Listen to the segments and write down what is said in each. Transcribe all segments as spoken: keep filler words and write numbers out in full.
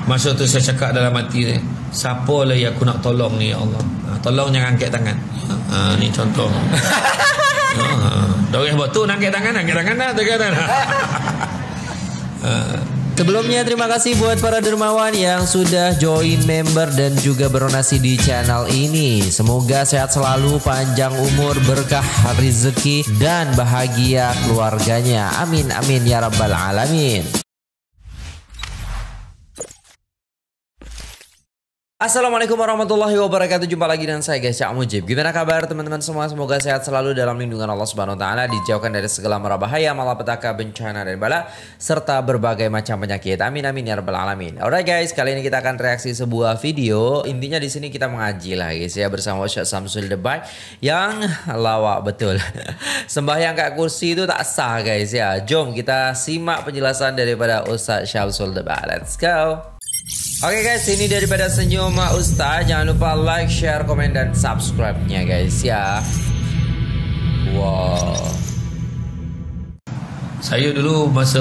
Masa tu saya cakap dalam hati saya, siapa lah yang aku nak tolong ni ya Allah. Ha, tolong jangan angkat tangan. Ha, ni contoh. Ha, doreh betul nak angkat tangan, angkat tangan dah tekan. Ha. Sebelumnya terima kasih buat para dermawan yang sudah join member dan juga berdonasi di channel ini. Semoga sehat selalu, panjang umur, berkah rezeki dan bahagia keluarganya. Amin amin ya rabbal alamin. Assalamualaikum warahmatullahi wabarakatuh. Jumpa lagi dengan saya guys, Cak Mujib. Gimana kabar teman-teman semua? Semoga sehat selalu dalam lindungan Allah Subhanahu wa taala, dijauhkan dari segala mara bahaya, malapetaka, bencana dan bala serta berbagai macam penyakit. Amin amin ya rabbal alamin. Alright guys, kali ini kita akan reaksi sebuah video. Intinya di sini kita mengaji lah guys ya, bersama Ustaz Samsul Debai yang lawak betul. Sembahyang kat kursi itu tak sah guys ya. Jom kita simak penjelasan daripada Ustaz Samsul Debai. Let's go. Oke okay guys, ini daripada senyum Ustaz. Jangan lupa like, share, komen, dan subscribe-nya guys ya. Wow. Saya dulu masa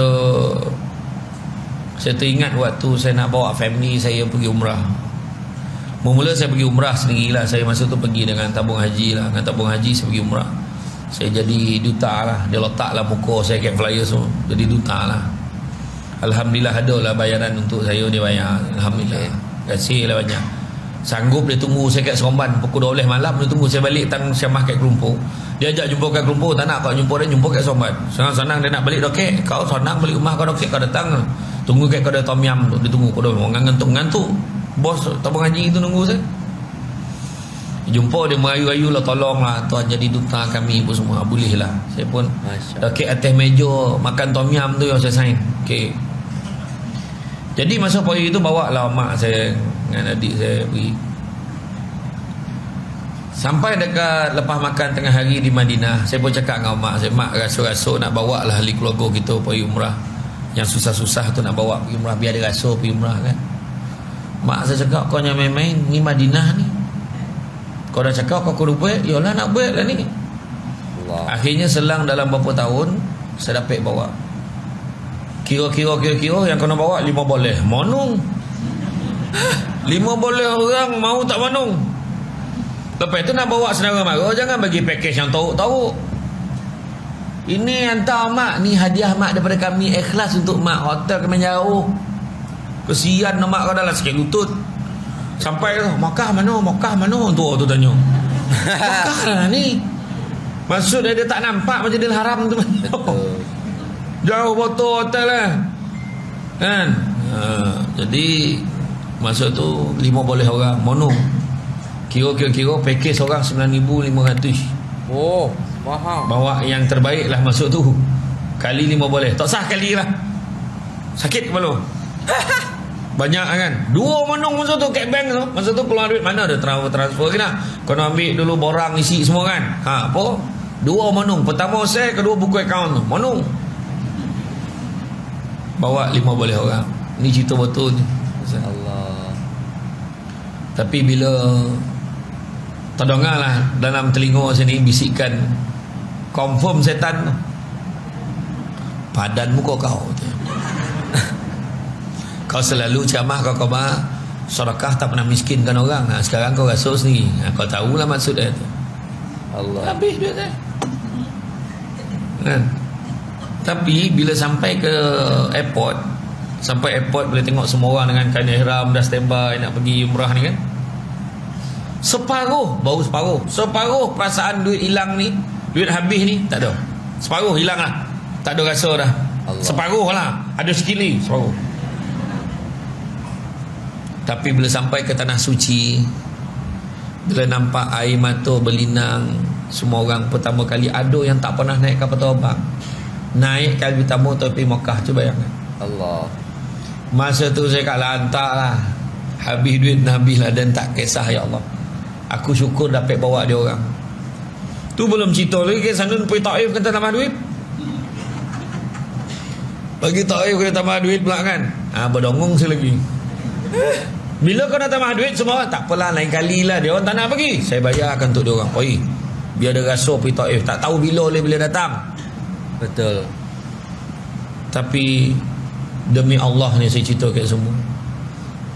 saya teringat waktu saya nak bawa family saya pergi umrah. Mula-mula saya pergi umrah sendirilah. Saya masa tu pergi dengan tabung haji lah. Dengan tabung haji saya pergi umrah. Saya jadi duta lah. Dia letaklah muka saya kat flyer semua. Jadi duta lah. Alhamdulillah ada lah bayaran untuk saya, dia bayar. Alhamdulillah. Terima kasih lah banyak. Sanggup dia tunggu saya kat Seremban pukul dua belas malam, dia tunggu saya balik tang Syamah kat Kelumpur. Dia ajak jumpa kat Kelumpur, tak nak kau jumpa dia, jumpa kat Seremban. Senang-senang dia nak balik doket. Kau senang balik rumah kau doket, kau datang. Tunggu kat kau ada Tom Yam tu, dia tunggu kau dah ngantuk-ngantuk. Bos tabung haji tu nunggu saya. Jumpa dia merayu-rayu lah, tolonglah tuan jadi duta kami pun semua. Boleh lah. Saya pun doket atas meja makan Tom Yam tu yang saya sign. Okey. Jadi masa pagi itu bawa lah mak saya dengan adik saya pergi. Sampai dekat lepas makan tengah hari di Madinah, saya pun cakap dengan mak saya, mak rasa-rasa nak bawa lah ahli keluarga kita pergi umrah. Yang susah-susah tu nak bawa pergi umrah, biar dia rasa pergi umrah kan. Mak saya cakap, kau jangan main-main, ni Madinah ni. Kau dah cakap kau kudu buat, yalah nak buat lah ni. Allah. Akhirnya selang dalam beberapa tahun, saya dapat bawa. Kira-kira kira-kira yang kena bawa lima boleh monong. Lima boleh orang mau tak monong. Lepas tu nak bawa saudara mara, jangan bagi package yang tahu-tahu. Ini hantar mak, ni hadiah mak daripada kami, ikhlas untuk mak, hotel kami jauh. Kesian mak kau dah lah sikit lutut. Sampai tu, Makkah mana, Makkah mana tu tu tanya. Makkah lah ni. Maksud dia, dia tak nampak Masjidil Haram tu. Jauh botol hotel lah kan. Ha, jadi masa tu lima boleh orang mono. Kira-kira package orang sembilan ribu lima ratus. Oh, mahal. Bawa yang terbaik lah masuk tu. Kali lima boleh. Tak sah kali lah. Sakit kepala. Banyak kan. Dua monong masa tu kat bank tu. Masa tu keluar duit mana ada transfer transfer kena. Kena ambil dulu borang isi semua kan. Ha, apa? Dua monong. Pertama saya, kedua buku akaun tu. Monong. Bawa lima boleh orang. Ni cerita betul ni. Allah. Tapi bila terdengar lah dalam telinga sini bisikan, confirm setan tu, padan muka kau tu. Kau selalu ceramah kau khabar sedekah tak pernah miskinkan orang. Ha, sekarang kau rasa sendiri. Ha, kau tahulah maksud dia tu. Allah. Habis duit dia. Kan? Tapi bila sampai ke airport, sampai airport boleh tengok semua orang dengan kain ihram dah standby nak pergi umrah ni kan. Separuh, baru separuh. Separuh perasaan duit hilang ni, duit habis ni tak ada. Separuh hilang lah. Tak ada rasa dah. Allah. Separuh lah. Ada sekili separuh. Tapi bila sampai ke tanah suci, bila nampak air mata berlinang, semua orang pertama kali ada yang tak pernah naik kapal terbang. Naik kali pertama tapi Makkah, cuba bayangkan. Allah. Masa tu saya kat lantak lah. Habis duit habis lah dan tak kisah ya Allah. Aku syukur dapat bawa dia orang. Tu belum cerita lagi ke sana pergi Taif kata tambah duit. Bagi Taif kena tambah duit pula kan. Ha, berdongong saya lagi. Bila kau nak tambah duit semua tak apalah, lain kali lah dia orang tak nak pergi. Saya bayarkan untuk dia orang. Oi, biar dia rasa pergi Taif. Tak tahu bila boleh bila datang. Betul. Tapi demi Allah ni saya cerita kat semua.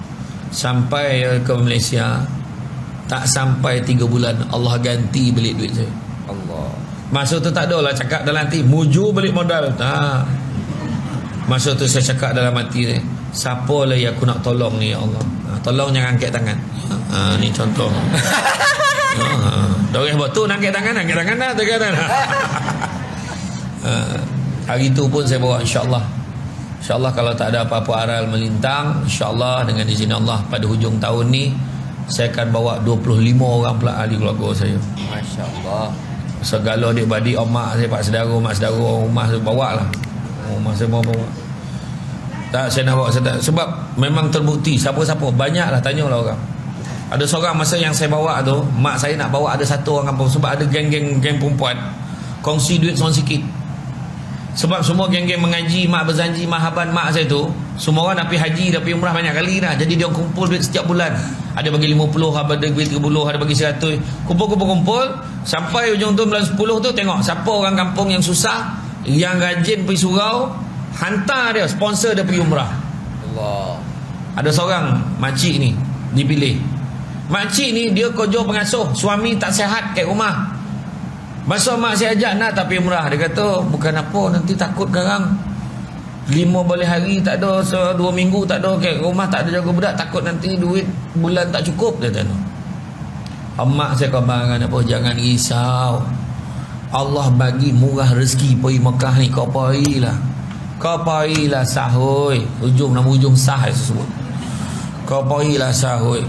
sampai ke Malaysia, tak sampai tiga bulan Allah ganti balik duit saya. Allah. Masa tu tak ada lah cakap dalam hati muju balik modal. Tak. Masa tu saya cakap dalam hati ni, siapa lah yang aku nak tolong ni ya Allah. Ha, tolong jangan angkat tangan. Ha, ni contoh. Ha, doreh batu nak angkat tangan, angkat tangan dah, angkat tangan. Ha, hari tu pun saya bawa insya-Allah. InsyaAllah kalau tak ada apa-apa aral melintang, InsyaAllah dengan izin Allah pada hujung tahun ni saya akan bawa dua puluh lima orang pula ahli keluarga saya. Masya Allah. Segala adik-beradik, mak saya, pak saudara, mak saudara, rumah saya bawa lah. Rumah saya mau bawa. Tak, saya nak bawa saya, sebab memang terbukti siapa-siapa, banyak lah, tanyalah orang. Ada seorang masa yang saya bawa tu, mak saya nak bawa ada satu orang kampung, sebab ada geng-geng geng perempuan kongsi duit seorang sikit. Sebab semua geng-geng mengaji, mak berzanji, mahaban mak saya tu, semua orang nak pergi haji, dah pergi umrah banyak kali dah. Jadi dia kumpul duit setiap bulan. Ada bagi lima puluh, ada bagi tiga puluh, ada bagi seratus. Kumpul-kumpul-kumpul sampai ujung tu bulan sepuluh tu tengok siapa orang kampung yang susah, yang rajin pergi surau, hantar dia, sponsor dia pergi umrah. Allah. Ada seorang makcik ni dipilih. Makcik ni dia kerja pengasuh, suami tak sihat kat rumah. Masa mak saya ajak nak tak pergi umrah, dia kata bukan apa, nanti takut garang lima boleh hari tak ada, dua minggu tak ada kat rumah, tak ada jaga budak, takut nanti duit bulan tak cukup, dia kata. Mak saya khabarkan apa, jangan risau, Allah bagi murah rezeki pergi Mekah ni, kau pergilah, kau pergilah sahui, ujung nama ujung sah saya sebut, kau pergilah sahui.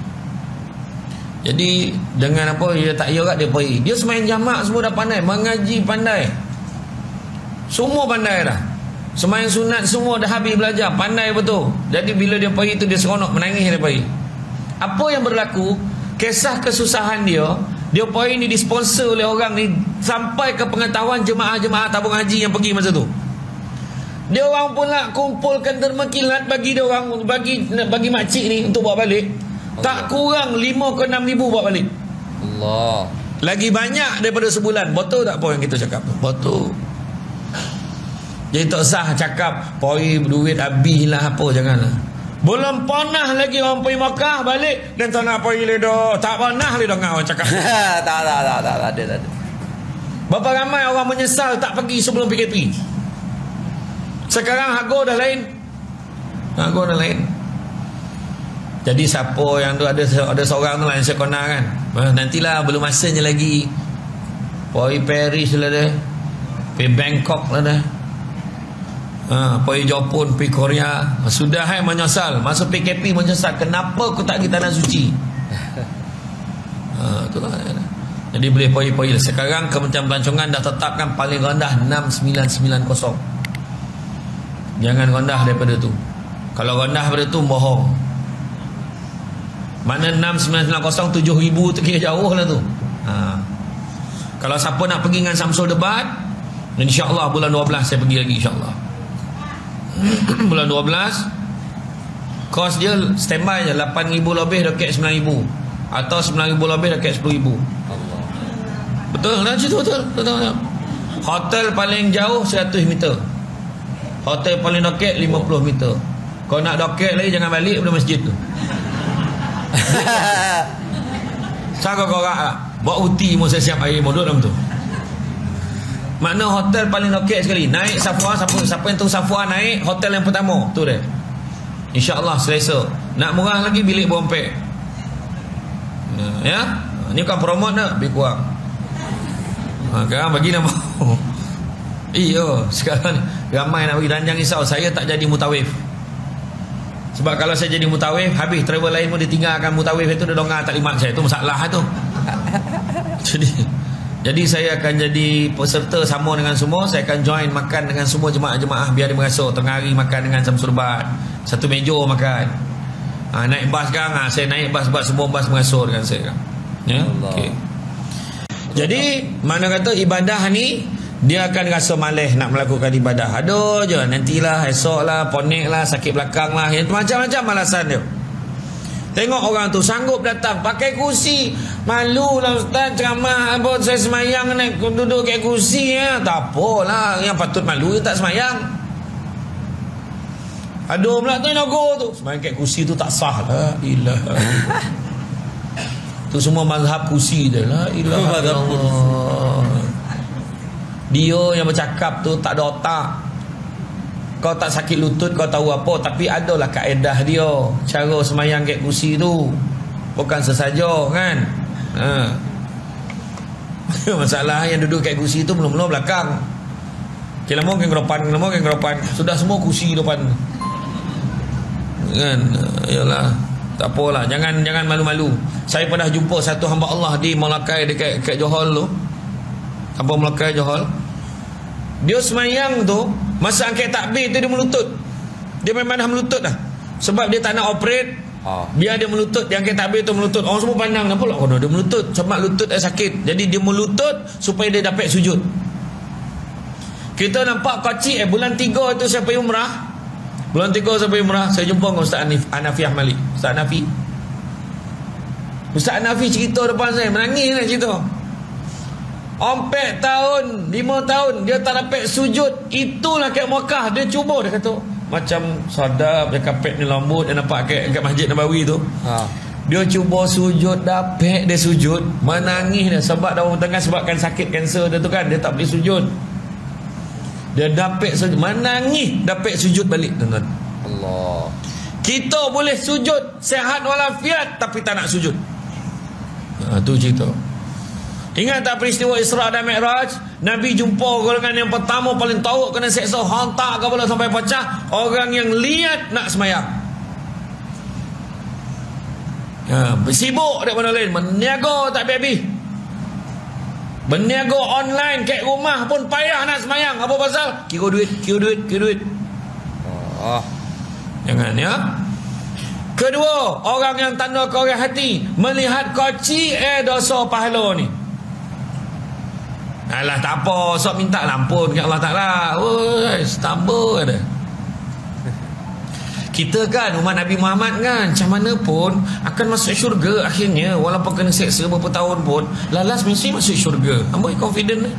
Jadi dengan apa, dia tak iyarat dia pergi. Dia semain jamak semua dah pandai, mengaji pandai, semua pandai dah, semain sunat semua dah habis belajar, pandai betul. Jadi bila dia pergi tu dia seronok, menangis dia pergi. Apa yang berlaku, kisah kesusahan dia, dia pergi ni disponsor oleh orang ni sampai ke pengetahuan jemaah-jemaah tabung haji yang pergi masa tu. Dia orang pula kumpulkan derma kilat bagi dia orang, bagi bagi makcik ni untuk bawa balik. Tak kurang lima ke enam ribu bawa balik. Allah. Lagi banyak daripada sebulan. Betul tak apa yang kita cakap tu? Betul. Jadi tak sah cakap poi duit habis lah apa, janganlah. Belum pernah lagi orang pergi Makkah balik dan tak nak pergi ledo. Tak pernah ledo ngau orang cakap. tak, tak, tak, tak, tak, ada, tak ada. Berapa ramai orang menyesal tak pergi sebelum P K P. Sekarang harga dah lain. Harga dah lain. Jadi siapa yang tu ada ada seorang tu lah yang saya kenal kan. Nah, nantilah belum masanya lagi. Pergi Paris lah dah. Pergi Bangkok lah dah. Ha, pergi Jepun, pergi Korea. Sudah hai menyesal. Masuk P K P menyesal. Kenapa aku tak pergi tanah suci? Ha, itulah. Jadi boleh pergi-pergi. Sekarang Kementerian Pelancongan dah tetapkan paling rendah enam sembilan sembilan kosong. Jangan rendah daripada tu. Kalau rendah daripada tu bohong. Mana enam sembilan sembilan kosong, tujuh ribu tu kira jauh lah tu. Ha. Kalau siapa nak pergi dengan Samsul Debat, InsyaAllah bulan dua belas saya pergi lagi insyaAllah. Bulan dua belas kos dia standby je lapan ribu lebih dekat sembilan ribu, atau sembilan ribu lebih dekat sepuluh ribu. Allah. Betul tak cerita betul? Betul, betul. Hotel paling jauh seratus meter, hotel paling dekat lima puluh meter. Kau nak dekat lagi jangan balik pada masjid tu. Saya kau lah bawa uti mau saya siap air mau duduk dalam tu. Makna hotel paling okey sekali. Naik Safwa, siapa, siapa yang tu Safwa naik hotel yang pertama tu dia. InsyaAllah selesa. Nak murah lagi bilik berompek. Ya, ni bukan promote nak, lebih kurang. Ha, sekarang bagi nama. Iya, sekarang ramai nak bagi. Dan jangan risau, saya tak jadi mutawif. Sebab kalau saya jadi mutawif, habis travel lain pun ditinggalkan mutawif itu, dia dongah tak limat saya. Itu masalah tu. Jadi jadi saya akan jadi peserta sama dengan semua. Saya akan join makan dengan semua jemaah-jemaah biar dia merasa tengah hari makan dengan Samsul Debat. Satu meja makan. Ha, naik bas kan, ha, saya naik bas-bas, semua bas merasa dengan saya. Ya. Okey. Jadi mana kata ibadah ni dia akan rasa malas nak melakukan ibadah. Ada je, nantilah, esok lah, ponek lah, sakit belakang lah, yang macam-macam alasan dia. Tengok orang tu sanggup datang pakai kursi. Malu lah ustaz ceramah apa saya semayang naik duduk kat kursi ya. Tak apalah, yang patut malu yang tak semayang. Ada pula tu nego tu. Sembahyang kat kursi tu tak sah. La ilaha. Tu semua mazhab kursi dia. La ilaha illallah. Dia yang bercakap tu tak ada otak. Kau tak sakit lutut kau tahu apa, tapi adalah kaedah dia. Cara sembahyang kat kursi tu bukan sesaja kan. Ha. Masalah yang duduk kat kursi tu mula-mula belakang. Kelamo ke depan, kelamo ke depan. Sudah semua kursi depan. Kan, yalah, tak apalah, jangan jangan malu-malu. Saya pernah jumpa satu hamba Allah di Melakai dekat dekat Johor tu. Apa Melakai Johor? Dia semayang tu, masa angkat takbir tu dia melutut. Dia memang dah melutut dah. Sebab dia tak nak operate. Oh. Biar dia melutut, dia angkat takbir tu melutut. Orang semua pandang, kenapa lah kono dia melutut? Sebab lutut dia sakit. Jadi dia melutut supaya dia dapat sujud. Kita nampak kocik eh bulan tiga tu saya pergi umrah. Bulan tiga saya pergi umrah, saya jumpa dengan Ustaz Anif, Anafiah Malik. Ustaz Anafi. Ustaz Anafi cerita depan saya, menangis nak cerita. Empat tahun, lima tahun dia tak dapat sujud. Itulah kat Mekah dia cuba, dia kata macam sadap, dia kapet ni lambut, dia nampak kat, kat Masjid Nabawi tu. Ha. Dia cuba sujud, dapat dia sujud, menangis dia sebab dalam tengah sebabkan sakit kanser dia tu kan, dia tak boleh sujud. Dia dapat sujud, menangis dapat sujud balik, tuan-tuan. Allah. Kita boleh sujud sihat walafiat tapi tak nak sujud. Ha, tu cerita. Ingat tak peristiwa Isra dan Mi'raj? Nabi jumpa golongan yang pertama paling teruk kena seksa, hantar kepala sampai pecah, orang yang liat nak semayang. Ha, bersibuk daripada lain, meniaga tak habis-habis. Berniaga online kat rumah pun payah nak semayang. Apa pasal? Kira duit, kira duit, kira duit. Oh. Jangan ya. Kedua, orang yang tanda korek hati melihat koci eh dosa pahala ni. Alah tak apa, sok minta ampun kat Allah Taala. Oi, tambah ada. Kita kan umat Nabi Muhammad kan, macam mana pun akan masuk syurga akhirnya, walaupun kena seksa berapa tahun pun, lalas mesti masuk syurga. Amboi confident ni.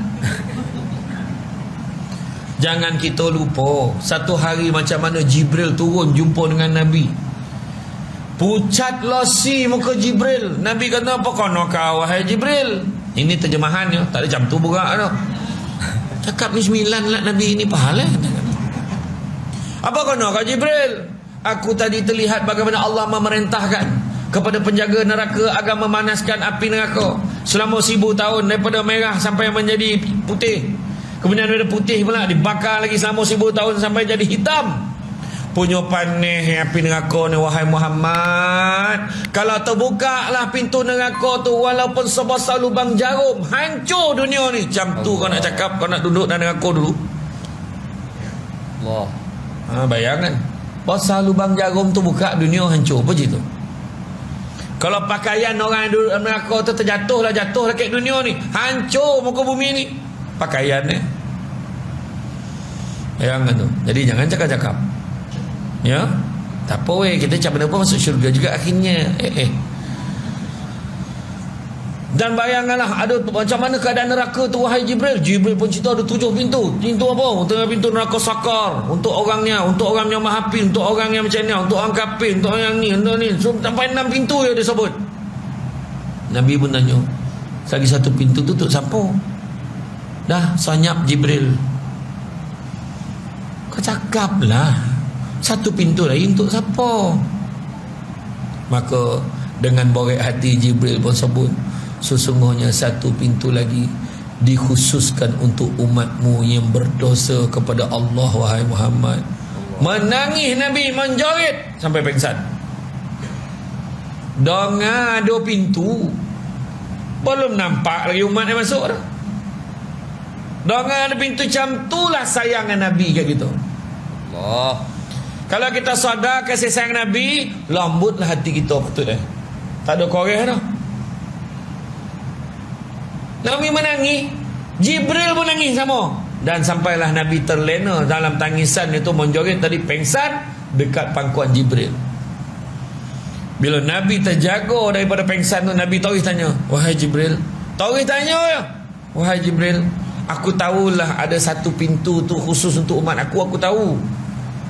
Jangan kita lupa, satu hari macam mana Jibril turun jumpa dengan Nabi. Pucat losi muka Jibril. Nabi kata, apa kono kau wahai Jibril? Ini terjemahannya, tak ada jam tu berak tu. Cakap ni sembilan lah Nabi ini pahala. Apa kono kau Jibril? Aku tadi terlihat bagaimana Allah memerintahkan kepada penjaga neraka agar memanaskan api neraka selama seribu tahun, daripada merah sampai menjadi putih. Kemudian daripada putih pula dibakar lagi selama seribu tahun sampai jadi hitam. Punya panih api neraka ni wahai Muhammad. Kalau terbuka lah pintu neraka tu, walaupun sebesar lubang jarum, hancur dunia ni. Jam tu kau nak cakap kau nak duduk dalam neraka dulu. Allah. Ha, bayangkan. Pasal lubang jarum tu buka, dunia hancur. Apa je tu? Kalau pakaian orang yang duduk dalam neraka tu terjatuh lah, jatuh lah kat dunia ni, hancur muka bumi ni pakaian ni. Bayangkan tu. Jadi jangan cakap-cakap. Ya, tak apa weh, kita cakap benda apa masuk syurga juga akhirnya. Eh eh. Dan bayangkanlah ada macam mana keadaan neraka tu wahai Jibril. Jibril pun cerita ada tujuh pintu. Pintu apa? Untuk pintu neraka sakar, untuk orangnya, untuk orang yang mahapi, untuk orang yang macam ni, untuk orang kafir, untuk orang ni, untuk ni. So, sampai enam pintu dia sebut. Nabi pun tanya, lagi satu pintu tutup siapa? Dah senyap Jibril. Kau cakaplah, satu pintu lain untuk siapa? Maka dengan borek hati Jibril pun sebut, sesungguhnya satu pintu lagi dikhususkan untuk umatmu yang berdosa kepada Allah wahai Muhammad. Menangis Nabi, menjerit sampai pingsan. Dengar dua pintu, belum nampak lagi umat yang masuk dah. Dengar ada pintu macam itulah sayangnya Nabi kat kita. Allah. Kalau kita sadar kasih sayang Nabi, lembutlah hati kita betul eh. Tak ada koreh dah. Nabi menangis, Jibril pun nangis sama. Dan sampailah Nabi terlena dalam tangisan itu, menjoget tadi pengsan dekat pangkuan Jibril. Bila Nabi terjaga daripada pengsan tu, Nabi terus tanya, wahai Jibril, terus tanya ya, wahai Jibril, aku tahulah ada satu pintu tu khusus untuk umat aku, aku tahu.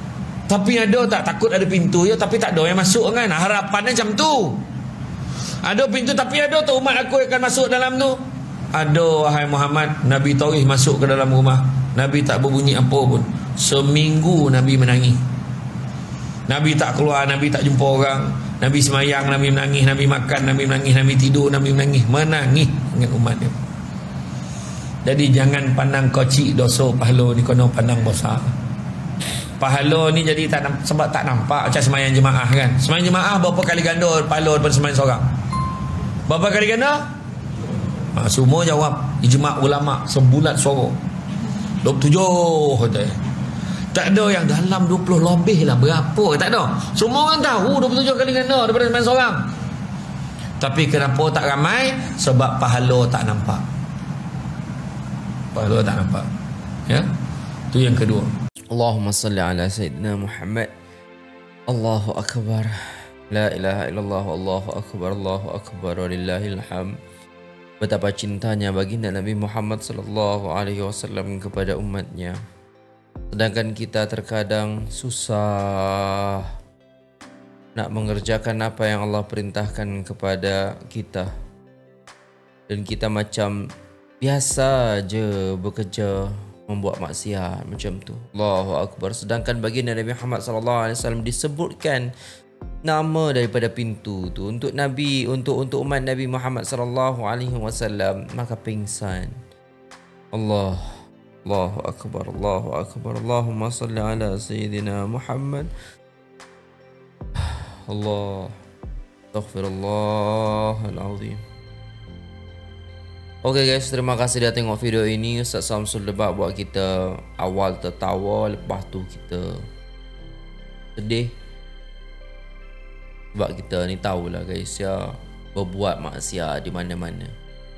Tapi ada tak takut ada pintu ya, tapi tak ada yang masuk kan. Harapannya macam tu. Ada pintu tapi ada tu umat aku akan masuk dalam tu. Ada wahai Muhammad. Nabi Taurih masuk ke dalam rumah. Nabi tak berbunyi apa pun. Seminggu Nabi menangis. Nabi tak keluar, Nabi tak jumpa orang. Nabi semayang, Nabi menangis. Nabi makan, Nabi menangis. Nabi tidur, Nabi menangis. Menangis dengan umat dia. Jadi jangan pandang kecil dosa pahala ni, kena pandang besar. Pahala ni jadi tak nampak, sebab tak nampak macam semayang jemaah kan. Semayang jemaah berapa kali ganda pahala daripada semayang seorang? Berapa kali ganda? Ha, semua jawab ijma' ulama sebulat suara dua puluh tujuh kata. Tak ada yang dalam dua puluh lebih lah, berapa tak ada. Semua orang tahu dua puluh tujuh kali ganda daripada semayang seorang. Tapi kenapa tak ramai? Sebab pahala tak nampak. Pahala tak nampak. Ya. Itu yang kedua. Allahumma salli ala Sayyidina Muhammad. Allahu Akbar. La ilaha illallah. Allahu Akbar. Allahu Akbar. Walillahil hamd. Betapa cintanya baginda Nabi Muhammad sallallahu alaihi wasallam kepada umatnya. Sedangkan kita terkadang susah nak mengerjakan apa yang Allah perintahkan kepada kita. Dan kita macam biasa je bekerja membuat maksiat macam tu. Allahu Akbar. Sedangkan baginda Nabi Muhammad sallallahu alaihi wasallam disebutkan nama daripada pintu tu untuk Nabi, untuk untuk umat Nabi Muhammad sallallahu alaihi wasallam, maka pingsan. Allah Allahu Akbar. Allahu Akbar. Allahumma salli ala Sayyidina Muhammad. Allah Astaghfirullahal azim. Oke okay guys, terima kasih dah tengok video ini. Ustaz Samsul Debat buat kita awal tertawa, lepas tu kita sedih. Sebab kita ni tahulah guys ya, berbuat maksiat di mana-mana.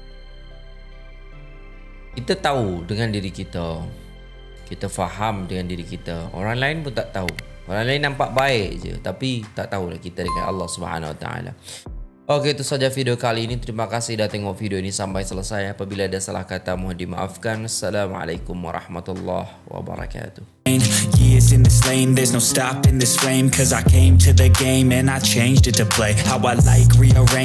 Kita tahu dengan diri kita. Kita faham dengan diri kita. Orang lain pun tak tahu. Orang lain nampak baik je, tapi tak tahulah kita dengan Allah Subhanahu Wa Taala. Oke, itu saja video kali ini. Terima kasih dah tengok video ini sampai selesai. Apabila ada salah kata mohon dimaafkan. Assalamualaikum warahmatullahi wabarakatuh. Years in this lane, there's no stopping this flame. Cause I came to the game and I changed it to play how I like, rearrange